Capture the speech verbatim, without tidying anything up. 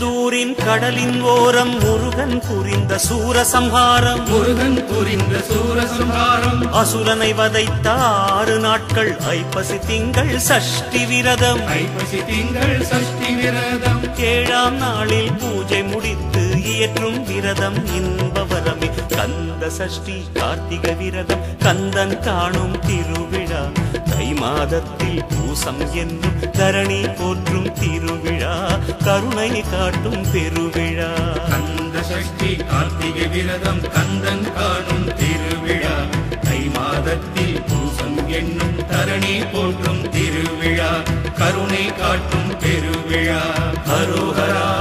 உள்ளூரின் கடலின் ஓரம் முருகன் புரிந்த சூரசம்ஹாரம் முருகன் புரிந்த சூரசம்ஹாரம் அசுரனை வதைத்த ஆறு நாட்கள் ஐப்பசி திங்கள் சஷ்டி விரதம் ஐப்பசி திங்கள் சஷ்டி விரதம் ஏழாம் நாளில் பூஜை முடித்து இயற்றும் விரதம் இன்பவரமே கந்த சஷ்டி கார்த்திகை விரதம் கந்தன் காணும் திருவிழா தை மாதத்தில் பூசம் என்னும் தரணி போற்றும் திருவிழா கருணை காட்டும் பெருவிழா கந்த சஷ்டி கார்த்திகை விரதம் கந்தன் காணும் திருவிழா தை மாதத்தில் பூசம் என்னும் தரணி போற்றும் திருவிழா கருணை காட்டும் பெருவிழா ஹரோஹரா